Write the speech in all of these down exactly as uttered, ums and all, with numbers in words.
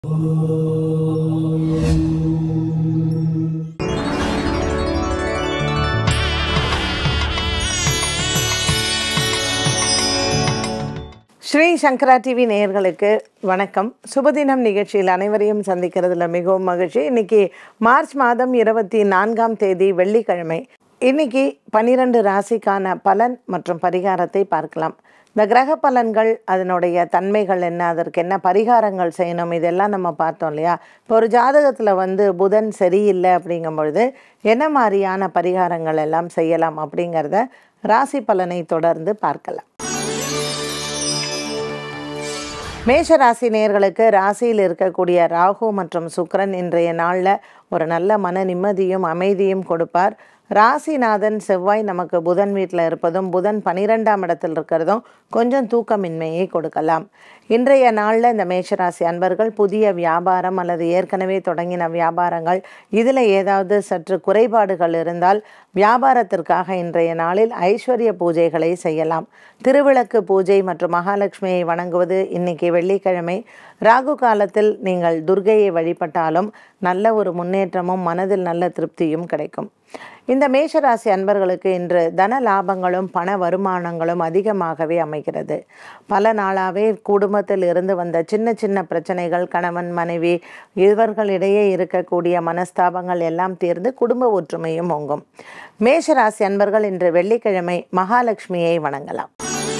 ஸ்ரீ சங்கரா TV நேயர்களுக்கு வணக்கம். சுபதினம் நிகழ்ச்சியில் அனைவரையும் சந்திக்கிறதுல மிகவும் மகிழ்ச்சி. இன்னைக்கு மார்ச் மாதம் இருபத்தி நான்காம் தேதி வெள்ளிக்கிழமை. இன்னைக்கு பன்னிரண்டு ராசிக்கான பலன் மற்றும் பரிகாரத்தை பார்க்கலாம். இந்த கிரக பலன்கள், அதனுடைய தன்மைகள் என்ன, அதற்கு என்ன பரிகாரங்கள் செய்யணும், இதெல்லாம் நம்ம பார்த்தோம் இல்லையா. இப்போ ஒரு ஜாதகத்தில் வந்து புதன் சரியில்லை அப்படிங்கும் பொழுது என்ன மாதிரியான பரிகாரங்கள் எல்லாம் செய்யலாம் அப்படிங்கிறத ராசி பலனை தொடர்ந்து பார்க்கலாம். மேஷ ராசி நேயர்களுக்கு ராசியில் இருக்கக்கூடிய ராகு மற்றும் சுக்கிரன் இன்றைய நாளில் ஒரு நல்ல மன நிம்மதியும் அமைதியும் கொடுப்பார். ராசிநாதன் செவ்வாய் நமக்கு புதன் வீட்டில் இருப்பதும் புதன் பனிரெண்டாம் இடத்தில் இருக்கிறதும் கொஞ்சம் தூக்கமின்மையை கொடுக்கலாம். இன்றைய நாளில் இந்த மேஷராசி அன்பர்கள் புதிய வியாபாரம் அல்லது ஏற்கனவே தொடங்கின வியாபாரங்கள் இதில் ஏதாவது சற்று குறைபாடுகள் இருந்தால் வியாபாரத்திற்காக இன்றைய நாளில் ஐஸ்வர்ய பூஜைகளை செய்யலாம். திருவிளக்கு பூஜை மற்றும் மகாலட்சுமியை வணங்குவது இன்னைக்கு வெள்ளிக்கிழமை. ராகு காலத்தில் நீங்கள் துர்க்கையை வழிபட்டாலும் நல்ல ஒரு முன்னேற்றமும் மனதில் நல்ல திருப்தியும் கிடைக்கும். இந்த மேஷராசி அன்பர்களுக்கு இன்று தன லாபங்களும் பண வருமானங்களும் அதிகமாகவே அமைகிறது. பல நாளாகவே குடும்பத்தில் இருந்து வந்த சின்ன சின்ன பிரச்சனைகள், கணவன் மனைவி இவர்களிடையே இருக்கக்கூடிய மனஸ்தாபங்கள் எல்லாம் தீர்ந்து குடும்ப ஒற்றுமையும் ஓங்கும். மேஷராசி அன்பர்கள் இன்று வெள்ளிக்கிழமை மகாலட்சுமியை வணங்கலாம்.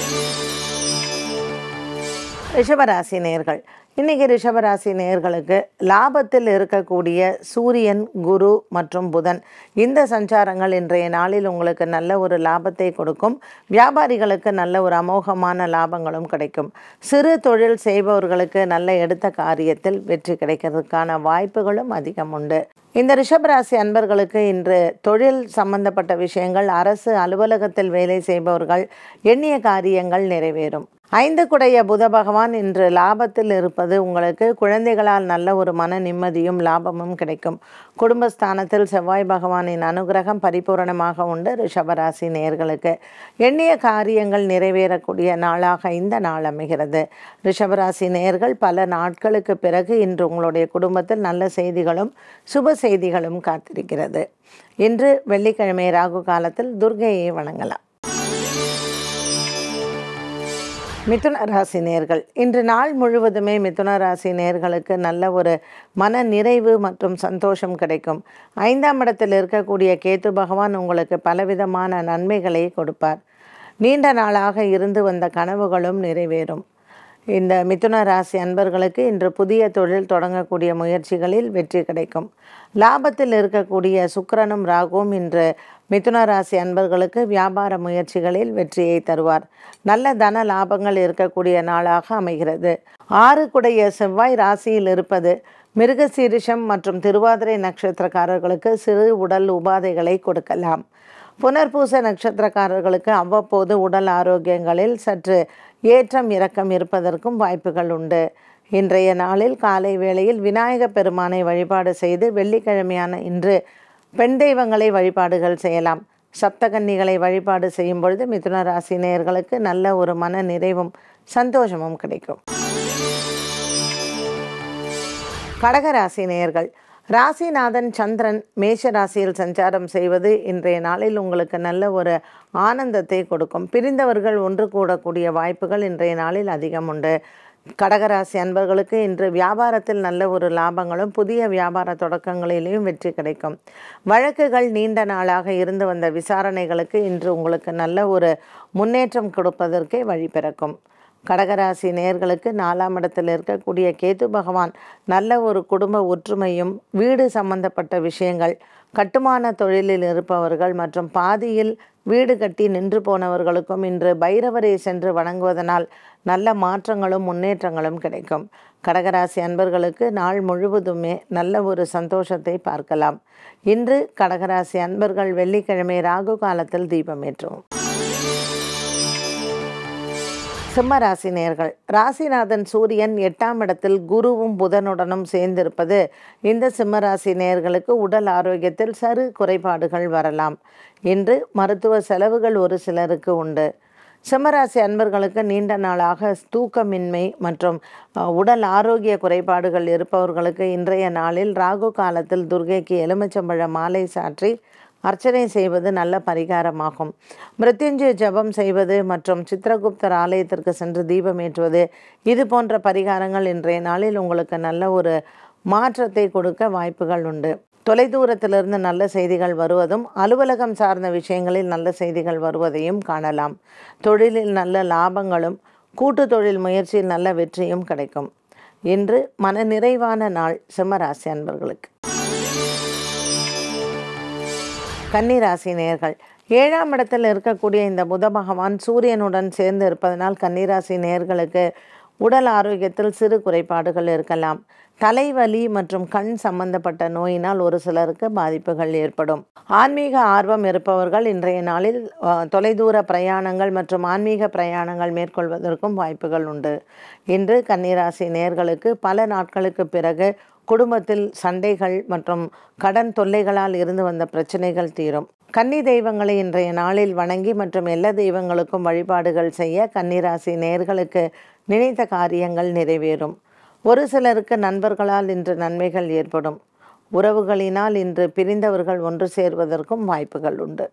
ரிஷபராசி நேயர்கள், இன்றைக்கி ரிஷபராசி நேயர்களுக்கு லாபத்தில் இருக்கக்கூடிய சூரியன், குரு மற்றும் புதன் இந்த சஞ்சாரங்கள் இன்றைய நாளில் உங்களுக்கு நல்ல ஒரு லாபத்தை கொடுக்கும். வியாபாரிகளுக்கு நல்ல ஒரு அமோகமான லாபங்களும் கிடைக்கும். சிறு தொழில் செய்பவர்களுக்கு நல்ல எடுத்த காரியத்தில் வெற்றி கிடைக்கிறதுக்கான வாய்ப்புகளும் அதிகம் உண்டு. இந்த ரிஷபராசி அன்பர்களுக்கு இன்று தொழில் சம்பந்தப்பட்ட விஷயங்கள், அரசு அலுவலகத்தில் வேலை செய்பவர்கள் எண்ணிய காரியங்கள் நிறைவேறும். ஐந்து குடைய புத பகவான் இன்று லாபத்தில் இருப்பது உங்களுக்கு குழந்தைகளால் நல்ல ஒரு மன நிம்மதியும் லாபமும் கிடைக்கும். குடும்பஸ்தானத்தில் செவ்வாய் பகவானின் அனுகிரகம் பரிபூரணமாக உண்டு. ரிஷபராசி நேயர்களுக்கு எண்ணிய காரியங்கள் நிறைவேறக்கூடிய நாளாக இந்த நாள் அமைகிறது. ரிஷபராசி நேயர்கள் பல நாட்களுக்கு பிறகு இன்று உங்களுடைய குடும்பத்தில் நல்ல செய்திகளும் சுப செய்திகளும் காத்திருக்கிறது. இன்று வெள்ளிக்கிழமை ராகு காலத்தில் துர்க்கையை வணங்கலாம். மிதுன ராசி நேயர்கள், இன்று நாள் முழுவதுமே மிதுன ராசி நேயர்களுக்கு நல்ல ஒரு மன நிறைவு மற்றும் சந்தோஷம் கிடைக்கும். ஐந்தாம் இடத்தில் இருக்கக்கூடிய கேது பகவான் உங்களுக்கு பலவிதமான நன்மைகளை கொடுப்பார். நீண்ட நாளாக இருந்து வந்த கனவுகளும் நிறைவேறும். இந்த மிதுன ராசி அன்பர்களுக்கு இன்று புதிய தொழில் தொடங்கக்கூடிய முயற்சிகளில் வெற்றி கிடைக்கும். லாபத்தில் இருக்கக்கூடிய சுக்கிரனும் ராகுவும் இன்று மிதுன ராசி அன்பர்களுக்கு வியாபார முயற்சிகளில் வெற்றியை தருவார். நல்ல தன லாபங்கள் இருக்கக்கூடிய நாளாக அமைகிறது. ஆறு குடைய செவ்வாய் ராசியில் இருப்பது மிருகசீரிஷம் மற்றும் திருவாதிரை நட்சத்திரக்காரர்களுக்கு சிறு உடல் உபாதைகளை கொடுக்கலாம். புனர்பூச நட்சத்திரக்காரர்களுக்கு அவ்வப்போது உடல் ஆரோக்கியங்களில் சற்று ஏற்றம் இறக்கம் இருப்பதற்கும் வாய்ப்புகள் உண்டு. இன்றைய நாளில் காலை வேளையில் விநாயக பெருமானை வழிபாடு செய்து வெள்ளிக்கிழமையான இன்று பெண் தெய்வங்களை வழிபாடுகள் செய்யலாம். சப்தகன்னிகளை வழிபாடு செய்யும் பொழுது மிதுன ராசி நேயர்களுக்கு நல்ல ஒரு மன நிறைவும் சந்தோஷமும் கிடைக்கும். கடகராசி நேயர்கள், ராசிநாதன் சந்திரன் மேஷ ராசியில் சஞ்சாரம் செய்வது இன்றைய நாளில் உங்களுக்கு நல்ல ஒரு ஆனந்தத்தை கொடுக்கும். பிரிந்தவர்கள் ஒன்று கூடக்கூடிய வாய்ப்புகள் இன்றைய நாளில் அதிகம் உண்டு. கடகராசி அன்பர்களுக்கு இன்று வியாபாரத்தில் நல்ல ஒரு லாபங்களும் புதிய வியாபார தொடக்கங்களிலேயும் வெற்றி கிடைக்கும். வழக்குகள் நீண்ட நாளாக இருந்து வந்த விசாரணைகளுக்கு இன்று உங்களுக்கு நல்ல ஒரு முன்னேற்றம் கொடுப்பதற்கே வழி பிறக்கும். கடகராசி நேயர்களுக்கு நாலாம் இடத்தில் இருக்கக்கூடிய கேது பகவான் நல்ல ஒரு குடும்ப ஒற்றுமையும், வீடு சம்பந்தப்பட்ட விஷயங்கள், கட்டுமான தொழிலில் இருப்பவர்கள் மற்றும் பாதியில் வீடு கட்டி நின்று போனவர்களுக்கும் இன்று பைரவரை சென்று வணங்குவதனால் நல்ல மாற்றங்களும் முன்னேற்றங்களும் கிடைக்கும். கடகராசி அன்பர்களுக்கு நாள் முழுவதுமே நல்ல ஒரு சந்தோஷத்தை பார்க்கலாம். இன்று கடகராசி அன்பர்கள் வெள்ளிக்கிழமை ராகு காலத்தில் தீபமேற்றுவோம். சிம்ம ராசி நேயர்கள், ராசிநாதன் சூரியன் எட்டாம் இடத்தில் குருவும் புதனுடனும் சேர்ந்திருப்பது இந்த சிம்ம ராசி நேயர்களுக்கு உடல் ஆரோக்கியத்தில் சிறு குறைபாடுகள் வரலாம். இன்று மருத்துவ செலவுகள் ஒரு சிலருக்கு உண்டு. சிம்மராசி அன்பர்களுக்கு நீண்ட நாளாக தூக்கமின்மை மற்றும் உடல் ஆரோக்கிய குறைபாடுகள் இருப்பவர்களுக்கு இன்றைய நாளில் ராகு காலத்தில் துர்க்கைக்கு எலுமிச்சம்பழ மாலை சாற்றி அர்ச்சனை செய்வது நல்ல பரிகாரமாகும். மிருத்யுஞ்சய ஜபம் செய்வது மற்றும் சித்திரகுப்தர் ஆலயத்திற்கு சென்று தீபம் ஏற்றுவது இது போன்ற பரிகாரங்கள் இன்றைய நாளில் உங்களுக்கு நல்ல ஒரு மாற்றத்தை கொடுக்க வாய்ப்புகள் உண்டு. தொலைதூரத்திலிருந்து நல்ல செய்திகள் வருவதும் அலுவலகம் சார்ந்த விஷயங்களில் நல்ல செய்திகள் வருவதையும் காணலாம். தொழிலில் நல்ல லாபங்களும் கூட்டு தொழில் முயற்சியில் நல்ல வெற்றியும் கிடைக்கும். இன்று மன நிறைவான நாள் சிம்மராசி அன்பர்களுக்கு. கன்னிராசி நேயர்கள், ஏழாம் இடத்தில் இருக்கக்கூடிய இந்த புத பகவான் சூரியனுடன் சேர்ந்து இருப்பதனால் கன்னிராசி நேயர்களுக்கு உடல் ஆரோக்கியத்தில் சிறு குறைபாடுகள் இருக்கலாம். தலைவலி மற்றும் கண் சம்பந்தப்பட்ட நோயினால் ஒரு சிலருக்கு பாதிப்புகள் ஏற்படும். ஆன்மீக ஆர்வம் இருப்பவர்கள் இன்றைய நாளில் தொலைதூர பிரயாணங்கள் மற்றும் ஆன்மீக பிரயாணங்கள் மேற்கொள்வதற்கும் வாய்ப்புகள் உண்டு. இன்று கன்னிராசி நேயர்களுக்கு பல நாட்களுக்கு பிறகு குடும்பத்தில் சண்டைகள் மற்றும் கடன் தொல்லைகளால் இருந்து வந்த பிரச்சனைகள் தீரும். கன்னி தெய்வங்களை இன்றைய நாளில் வணங்கி மற்றும் எல்லா தெய்வங்களுக்கும் வழிபாடுகள் செய்ய கன்னிராசி நேயர்களுக்கு நினைத்த காரியங்கள் நிறைவேறும். ஒரு சிலருக்கு நண்பர்களால் இன்று நன்மைகள் ஏற்படும். உறவுகளினால் இன்று பிரிந்தவர்கள் ஒன்று சேர்வதற்கும் வாய்ப்புகள் உண்டு.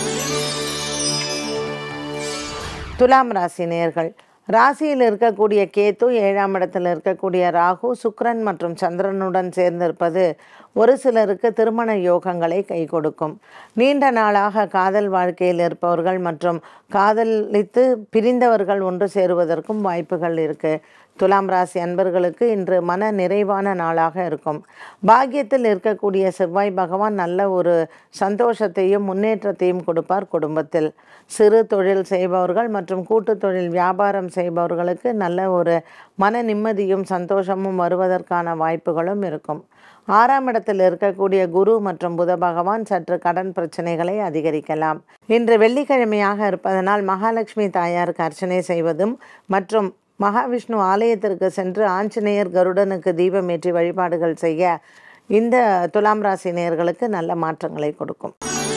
துலாம் ராசி நேயர்கள், ராசியில் இருக்கக்கூடிய கேத்து, ஏழாம் இடத்தில் இருக்கக்கூடிய ராகு, சுக்கிரன் மற்றும் சந்திரனுடன் சேர்ந்திருப்பது ஒரு சிலருக்கு திருமண யோகங்களை கை கொடுக்கும். நீண்ட நாளாக காதல் வாழ்க்கையில் இருப்பவர்கள் மற்றும் காதலித்து பிரிந்தவர்கள் ஒன்று சேருவதற்கும் வாய்ப்புகள் இருக்கு. துலாம் ராசி அன்பர்களுக்கு இன்று மன நிறைவான நாளாக இருக்கும். பாக்கியத்தில் இருக்கக்கூடிய செவ்வாய் பகவான் நல்ல ஒரு சந்தோஷத்தையும் முன்னேற்றத்தையும் கொடுப்பார். குடும்பத்தில் சிறு தொழில் செய்பவர்கள் மற்றும் கூட்டு தொழில் வியாபாரம் செய்பவர்களுக்கு நல்ல ஒரு மன நிம்மதியும் சந்தோஷமும் வருவதற்கான வாய்ப்புகளும் இருக்கும். ஆறாம் இடத்தில் இருக்கக்கூடிய குரு மற்றும் புத பகவான் சற்று கடன் பிரச்சனைகளை அதிகரிக்கலாம். இன்று வெள்ளிக்கிழமையாக இருப்பதனால் மகாலட்சுமி தாயாருக்கு அர்ச்சனை செய்வதும் மற்றும் மகாவிஷ்ணு ஆலயத்திற்கு சென்று ஆஞ்சநேயர் கருடனுக்கு தீபம் ஏற்றி வழிபாடுகள் செய்ய இந்த துலாம் ராசி நேயர்களுக்கு நல்ல மாற்றங்களை கொடுக்கும்.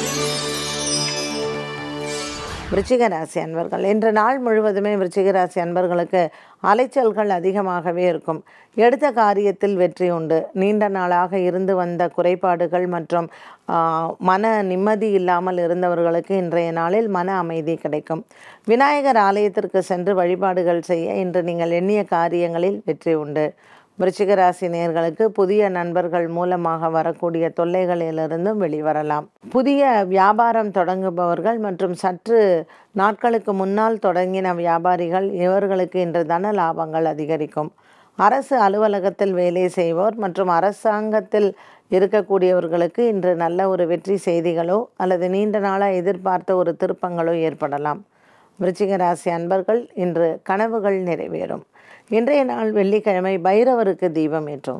விருச்சிக ராசி அன்பர்கள், இன்று நாள் முழுவதுமே விருச்சிக ராசி அன்பர்களுக்கு அலைச்சல்கள் அதிகமாகவே இருக்கும். எடுத்த காரியத்தில் வெற்றி உண்டு. நீண்ட நாளாக இருந்து வந்த குறைபாடுகள் மற்றும் மன நிம்மதி இல்லாமல் இருந்தவர்களுக்கு இன்றைய நாளில் மன அமைதி கிடைக்கும். விநாயகர் ஆலயத்திற்கு சென்று வழிபாடுகள் செய்ய இன்று நீங்கள் எண்ணிய காரியங்களில் வெற்றி உண்டு. விருச்சிக ராசி நேயர்களுக்கு புதிய நண்பர்கள் மூலமாக வரக்கூடிய தொல்லைகளிலிருந்தும் வெளிவரலாம். புதிய வியாபாரம் தொடங்குபவர்கள் மற்றும் சற்று நாட்களுக்கு முன்னால் தொடங்கின வியாபாரிகள் இவர்களுக்கு இன்று தன லாபங்கள் அதிகரிக்கும். அரசு அலுவலகத்தில் வேலை செய்வோர் மற்றும் அரசாங்கத்தில் இருக்கக்கூடியவர்களுக்கு இன்று நல்ல ஒரு வெற்றி செய்திகளோ அல்லது நீண்ட நாளாக எதிர்பார்த்த ஒரு திருப்பங்களோ ஏற்படலாம். விருச்சிக ராசி அன்பர்கள் இன்று கனவுகள் நிறைவேறும். இன்றைய நாள் வெள்ளிக்கிழமை பைரவருக்கு தீபம் ஏற்றும்.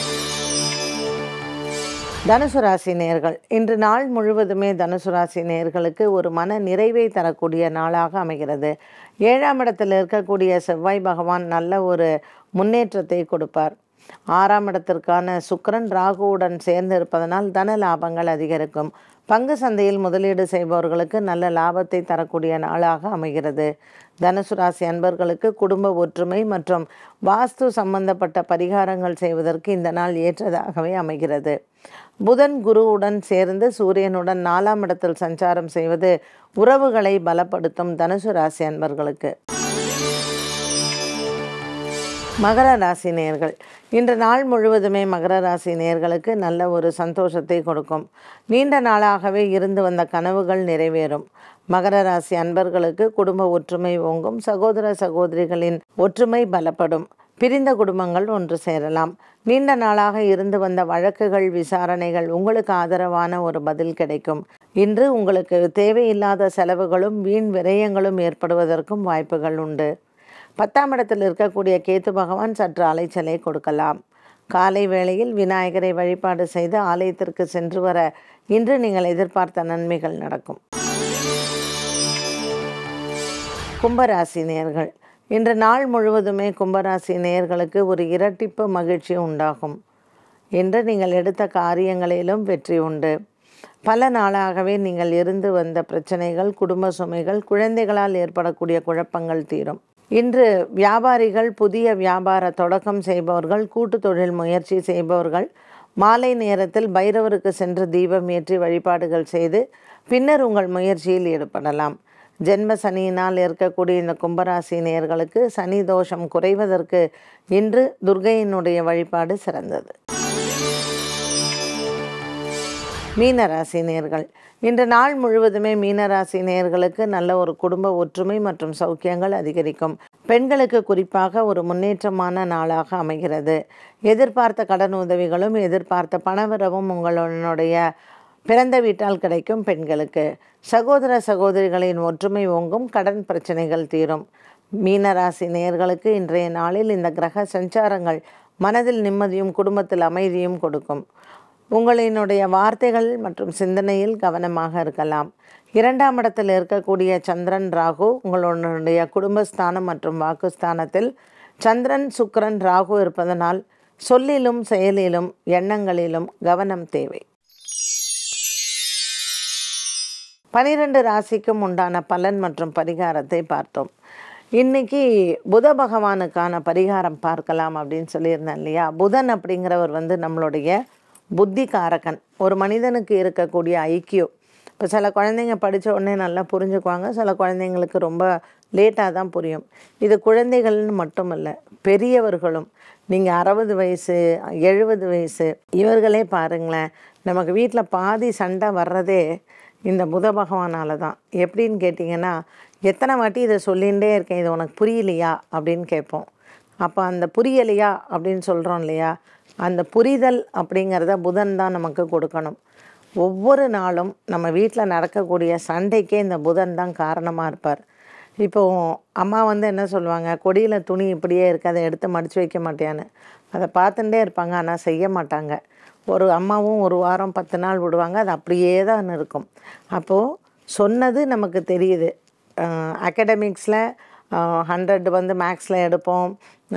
தனுசு ராசி நேயர்கள், இன்று நாள் முழுவதுமே தனுசு ராசி நேயர்களுக்கு ஒரு மன நிறைவை தரக்கூடிய நாளாக அமைகிறது. ஏழாம் இடத்தில் இருக்கக்கூடிய செவ்வாய் பகவான் நல்ல ஒரு முன்னேற்றத்தை கொடுப்பார். ஆறாம் இடத்திற்கான சுக்கிரன் ராகுவுடன் சேர்ந்து இருப்பதனால் தன லாபங்கள் அதிகரிக்கும். பங்கு சந்தையில் முதலீடு செய்பவர்களுக்கு நல்ல லாபத்தை தரக்கூடிய நாளாக அமைகிறது. தனுசு ராசி அன்பர்களுக்கு குடும்ப ஒற்றுமை மற்றும் வாஸ்து சம்பந்தப்பட்ட பரிகாரங்கள் செய்வதற்கு இந்த நாள் ஏற்றதாகவே அமைகிறது. புதன் குருவுடன் சேர்ந்து சூரியனுடன் நாலாம் இடத்தில் சஞ்சாரம் செய்வது உறவுகளை பலப்படுத்தும். தனுசு ராசி அன்பர்களுக்கு. மகர ராசி நேயர்கள், இன்று நாள் முழுவதுமே மகர ராசி நேயர்களுக்கு நல்ல ஒரு சந்தோஷத்தை கொடுக்கும். நீண்ட நாளாகவே இருந்து வந்த கனவுகள் நிறைவேறும். மகர ராசி அன்பர்களுக்கு குடும்ப ஒற்றுமை ஓங்கும். சகோதர சகோதரிகளின் ஒற்றுமை பலப்படும். பிரிந்த குடும்பங்கள் ஒன்று சேரலாம். நீண்ட நாளாக இருந்து வந்த வழக்குகள் விசாரணைகள் உங்களுக்கு ஆதரவான ஒரு பதில் கிடைக்கும். இன்று உங்களுக்கு தேவையில்லாத செலவுகளும் வீண் விரயங்களும் ஏற்படுவதற்கும் வாய்ப்புகள் உண்டு. பத்தாம் இடத்தில் இருக்கக்கூடிய கேத்து பகவான் சற்று அலைச்சலை கொடுக்கலாம். காலை வேளையில் விநாயகரை வழிபாடு செய்து ஆலயத்திற்கு சென்று வர இன்று நீங்கள் எதிர்பார்த்த நன்மைகள் நடக்கும். கும்பராசி நேயர்கள், இன்று நாள் முழுவதுமே கும்பராசி நேயர்களுக்கு ஒரு இரட்டிப்பு மகிழ்ச்சி உண்டாகும். இன்று நீங்கள் எடுத்த காரியங்களிலும் வெற்றி உண்டு. பல நாளாகவே நீங்கள் இருந்து வந்த பிரச்சனைகள், குடும்ப சுமைகள், குழந்தைகளால் ஏற்படக்கூடிய குழப்பங்கள் தீரும். இன்று வியாபாரிகள், புதிய வியாபார தொடக்கம் செய்பவர்கள், கூட்டு தொழில் முயற்சி செய்பவர்கள் மாலை நேரத்தில் பைரவருக்கு சென்று தீபம் ஏற்றி வழிபாடுகள் செய்து பின்னர் உங்கள் முயற்சியில் ஈடுபடலாம். ஜென்ம சனியினால் இருக்கக்கூடிய இந்த கும்பராசி நேயர்களுக்கு சனி தோஷம் குறைவதற்கு இன்று துர்க்கையினுடைய வழிபாடு சிறந்தது. மீனராசி நேயர்கள், இன்று நாள் முழுவதுமே மீனராசி நேயர்களுக்கு நல்ல ஒரு குடும்ப ஒற்றுமை மற்றும் சௌக்கியங்கள் அதிகரிக்கும். பெண்களுக்கு குறிப்பாக ஒரு முன்னேற்றமான நாளாக அமைகிறது. எதிர்பார்த்த கடன் உதவிகளும் எதிர்பார்த்த பணவரவும் உங்களுடைய பிறந்த வீட்டால் கிடைக்கும். பெண்களுக்கு சகோதர சகோதரிகளின் ஒற்றுமை ஓங்கும், கடன் பிரச்சனைகள் தீரும். மீனராசி நேயர்களுக்கு இன்றைய நாளில் இந்த கிரக சஞ்சாரங்கள் மனதில் நிம்மதியும் குடும்பத்தில் அமைதியும் கொடுக்கும். உங்களினுடைய வார்த்தைகள் மற்றும் சிந்தனையில் கவனமாக இருக்கலாம். இரண்டாம் இடத்தில் இருக்கக்கூடிய சந்திரன் ராகு உங்களுடைய குடும்பஸ்தானம் மற்றும் வாக்குஸ்தானத்தில் சந்திரன் சுக்கிரன் ராகு இருப்பதனால் சொல்லிலும் செயலிலும் எண்ணங்களிலும் கவனம் தேவை. பனிரெண்டு ராசிக்கும் உண்டான பலன் மற்றும் பரிகாரத்தை பார்த்தோம். இன்னைக்கு புத பகவானுக்கான பரிகாரம் பார்க்கலாம் அப்படின்னு சொல்லியிருந்தேன் இல்லையா. புதன் அப்படிங்கிறவர் வந்து நம்மளுடைய புத்தி காரகன். ஒரு மனிதனுக்கு இருக்கக்கூடிய ஐக்கியம். இப்போ சில குழந்தைங்க படித்த உடனே நல்லா புரிஞ்சுக்குவாங்க, சில குழந்தைங்களுக்கு ரொம்ப லேட்டாக தான் புரியும். இது குழந்தைகள்னு மட்டும் இல்லை, பெரியவர்களும். நீங்கள் அறுபது வயசு எழுபது வயசு இவர்களே பாருங்களேன், நமக்கு வீட்டில் பாதி சண்டை வர்றதே இந்த புத பகவானால் தான். எப்படின்னு கேட்டிங்கன்னா, எத்தனை வாட்டி இதை சொல்லிகிட்டே இருக்கேன், இது உனக்கு புரியலையா அப்படின்னு கேட்போம். அப்போ அந்த புரியலையா அப்படின்னு சொல்கிறோம் இல்லையா, அந்த புரிதல் அப்படிங்கிறத புதன் தான் நமக்கு கொடுக்கணும். ஒவ்வொரு நாளும் நம்ம வீட்டில் நடக்கக்கூடிய சண்டைக்கே இந்த புதன் தான் காரணமாக இருப்பார். இப்போது அம்மா வந்து என்ன சொல்லுவாங்க, கொடியில் துணி இப்படியே இருக்குது, அதை எடுத்து மடித்து வைக்க மாட்டேன்னு. அதை பார்த்துட்டே இருப்பாங்க, ஆனால் செய்ய மாட்டாங்க. ஒரு அம்மாவும் ஒரு வாரம் பத்து நாள் விடுவாங்க, அது அப்படியே தான் இருக்கும். அப்போது சொன்னது நமக்கு தெரியுது. அகடமிக்ஸில் ஹண்ட்ரட் வந்து மேக்ஸில் எடுப்போம்,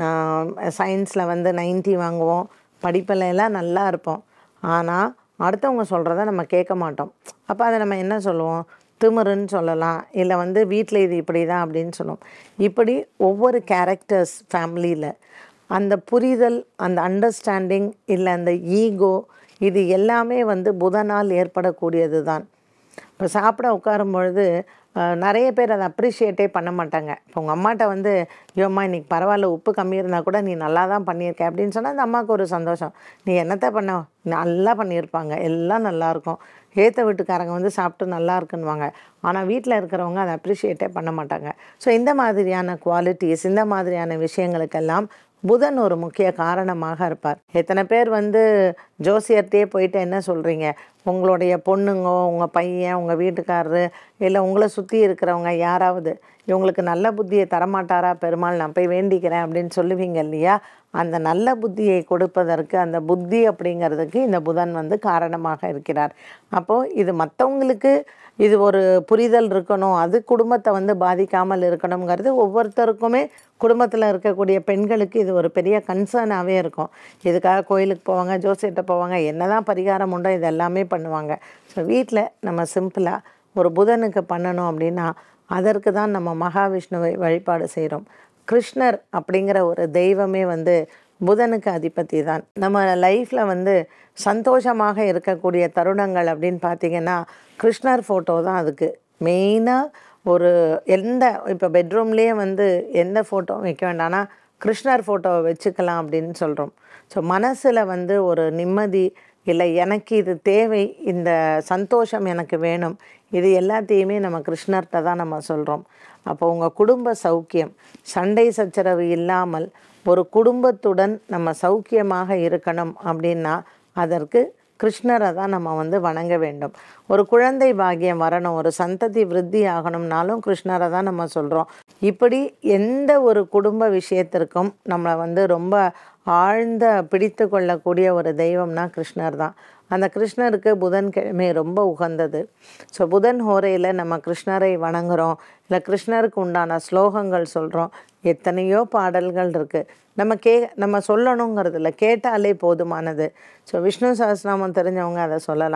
சயின்ஸில் வந்து நைன்ட்டி வாங்குவோம், படிப்பில் எல்லாம் நல்லா இருப்போம். ஆனால் அடுத்தவங்க சொல்கிறத நம்ம கேட்க மாட்டோம். அப்போ அதை நம்ம என்ன சொல்லுவோம், திமிருன்னு சொல்லலாம், இல்லை வந்து வீட்டில் இது இப்படி தான் அப்படின்னு சொல்லுவோம். இப்படி ஒவ்வொரு கேரக்டர்ஸ் ஃபேமிலியில் அந்த புரிதல், அந்த அண்டர்ஸ்டாண்டிங், இல்லை அந்த ஈகோ, இது எல்லாமே வந்து புதனால் ஏற்படக்கூடியது தான். இப்போ சாப்பிட உட்காரும் பொழுது நிறைய பேர் அதை அப்ரிஷியேட்டே பண்ண மாட்டாங்க. இப்போ உங்கள் அம்மாட்ட வந்து, ஐயோம்மா இன்றைக்கி பரவாயில்ல, உப்பு கம்மி இருந்தால் கூட நீ நல்லா தான் பண்ணியிருக்க அப்படின்னு சொன்னால் அந்த அம்மாவுக்கு ஒரு சந்தோஷம். நீ என்னத்தை பண்ண, நல்லா பண்ணியிருப்பாங்க, எல்லாம் நல்லாயிருக்கும். ஏற்ற வீட்டுக்காரங்க வந்து சாப்பிட்டு நல்லா இருக்குன்னுவாங்க. ஆனால் வீட்டில் இருக்கிறவங்க அதை அப்ரிஷியேட்டே பண்ண மாட்டாங்க. ஸோ இந்த மாதிரியான குவாலிட்டிஸ், இந்த மாதிரியான விஷயங்களுக்கெல்லாம் புதன் ஒரு முக்கிய காரணமாக இருப்பார். எத்தனை பேர் வந்து ஜோசியர்கிட்டே போயிட்டு என்ன சொல்கிறீங்க, உங்களுடைய பொண்ணுங்கோ, உங்கள் பையன், உங்கள் வீட்டுக்காரரு, இல்லை உங்களை சுற்றி இருக்கிறவங்க யாராவது இவங்களுக்கு நல்ல புத்தியை தரமாட்டாரா பெருமாள், நான் போய் வேண்டிக்கிறேன் அப்படின்னு சொல்லுவீங்க இல்லையா. அந்த நல்ல புத்தியை கொடுப்பதற்கு, அந்த புத்தி அப்படிங்கிறதுக்கு இந்த புதன் வந்து காரணமாக இருக்கிறார். அப்போது இது மற்றவங்களுக்கு இது ஒரு புரிதல் இருக்கணும், அது குடும்பத்தை வந்து பாதிக்காமல் இருக்கணுங்கிறது ஒவ்வொருத்தருக்குமே குடும்பத்தில் இருக்கக்கூடிய பெண்களுக்கு இது ஒரு பெரிய கன்சர்னாகவே இருக்கும். இதுக்காக கோயிலுக்கு போவாங்க, ஜோசியர்கிட்ட போவாங்க, என்ன தான் பரிகாரம் உண்டோ இது எல்லாமே பண்ணுவாங்க. ஸோ வீட்டில் நம்ம சிம்பிளாக ஒரு புதனுக்கு பண்ணணும் அப்படின்னா அதற்கு தான் நம்ம மகாவிஷ்ணுவை வழிபாடு செய்கிறோம். கிருஷ்ணர் அப்படிங்கிற ஒரு தெய்வமே வந்து புதனுக்கு அதிபதி தான். நம்ம லைஃப்பில் வந்து சந்தோஷமாக இருக்கக்கூடிய தருணங்கள் அப்படின்னு பார்த்திங்கன்னா கிருஷ்ணர் ஃபோட்டோ தான் அதுக்கு மெயினாக. ஒரு எந்த இப்போ பெட்ரூம்லேயே வந்து எந்த ஃபோட்டோ வைக்க வேண்டாம்னா கிருஷ்ணர் ஃபோட்டோவை வச்சுக்கலாம் அப்படின்னு சொல்கிறோம். ஸோ மனசில் வந்து ஒரு நிம்மதி, இல்லை எனக்கு இது தேவை, இந்த சந்தோஷம் எனக்கு வேணும், இது எல்லாத்தையுமே நம்ம கிருஷ்ணர்கிட்ட தான் நம்ம சொல்கிறோம். அப்போ உங்கள் குடும்ப சௌக்கியம், சண்டை சச்சரவு இல்லாமல் ஒரு குடும்பத்துடன் நம்ம சௌக்கியமாக இருக்கணும் அப்படின்னா அதற்கு கிருஷ்ணரை தான் நம்ம வந்து வணங்க வேண்டும். ஒரு குழந்தை பாக்கியம் வரணும், ஒரு சந்ததி விருத்தி ஆகணும்னாலும் கிருஷ்ணரை தான் நம்ம சொல்கிறோம். இப்படி எந்த ஒரு குடும்ப விஷயத்திற்கும் நம்மளை வந்து ரொம்ப ஆழ்ந்த பிடித்து கொள்ளக்கூடிய ஒரு தெய்வம்னா கிருஷ்ணர் தான். அந்த கிருஷ்ணருக்கு புதன்கிழமை ரொம்ப உகந்தது. ஸோ புதன் ஹோரையில் நம்ம கிருஷ்ணரை வணங்குகிறோம், இல்லை கிருஷ்ணருக்கு உண்டான ஸ்லோகங்கள் சொல்கிறோம். எத்தனையோ பாடல்கள் இருக்குது, நம்ம கே நம்ம சொல்லணுங்கிறது இல்லை, கேட்டாலே போதுமானது. ஸோ விஷ்ணு சஹஸ்ரநாமம் தெரிஞ்சவங்க அதை சொல்லலாம்.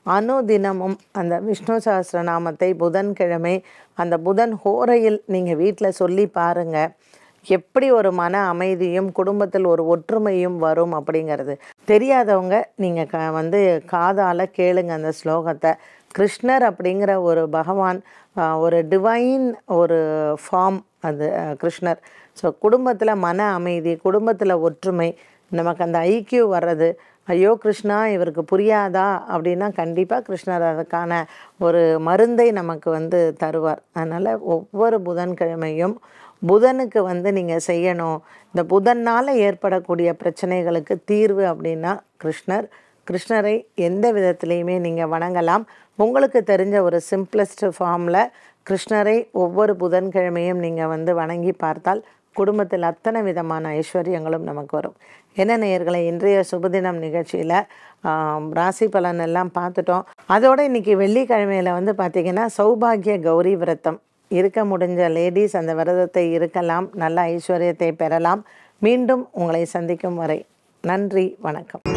அனுதினமும் அந்த விஷ்ணு சஹஸ்ரநாமத்தை புதன்கிழமை அந்த புதன் ஹோரையில் நீங்கள் வீட்டில் சொல்லி பாருங்கள். எப்படி ஒரு மன அமைதியும் குடும்பத்தில் ஒரு ஒற்றுமையும் வரும் அப்படிங்கிறது. தெரியாதவங்க நீங்கள் க வந்து காதால் கேளுங்க அந்த ஸ்லோகத்தை. கிருஷ்ணர் அப்படிங்கிற ஒரு பகவான், ஒரு டிவைன் ஒரு ஃபார்ம் அது கிருஷ்ணர். ஸோ குடும்பத்தில் மன அமைதி, குடும்பத்தில் ஒற்றுமை, நமக்கு அந்த ஐக்கியூ வர்றது. ஐயோ கிருஷ்ணா இவருக்கு புரியாதா அப்படின்னா கண்டிப்பாக கிருஷ்ணர் அதுக்கான ஒரு மருந்தை நமக்கு வந்து தருவார். அதனால் ஒவ்வொரு புதன்கிழமையும் புதனுக்கு வந்து நீங்கள் செய்யணும். இந்த புதனால் ஏற்படக்கூடிய பிரச்சனைகளுக்கு தீர்வு அப்படின்னா கிருஷ்ணர். கிருஷ்ணரை எந்த விதத்துலேயுமே நீங்கள் வணங்கலாம். உங்களுக்கு தெரிஞ்ச ஒரு சிம்பிளஸ்ட் ஃபார்மில் கிருஷ்ணரை ஒவ்வொரு புதன்கிழமையும் நீங்கள் வந்து வணங்கி பார்த்தால் குடும்பத்தில் அத்தனை விதமான ஐஸ்வர்யங்களும் நமக்கு வரும். என்ன நேயர்களை, இன்றைய சுபதினம் நிகழ்ச்சியில் ராசி பலன் எல்லாம் பார்த்துட்டோம். அதோடு இன்றைக்கி வெள்ளிக்கிழமையில் வந்து பார்த்திங்கன்னா சௌபாகிய கௌரி விரதம் இருக்க முடிஞ்ச லேடிஸ் அந்த விரதத்தை இருக்கலாம். நல்ல ஐஸ்வர்யத்தை பெறலாம். மீண்டும் உங்களை சந்திக்கும் வரை நன்றி, வணக்கம்.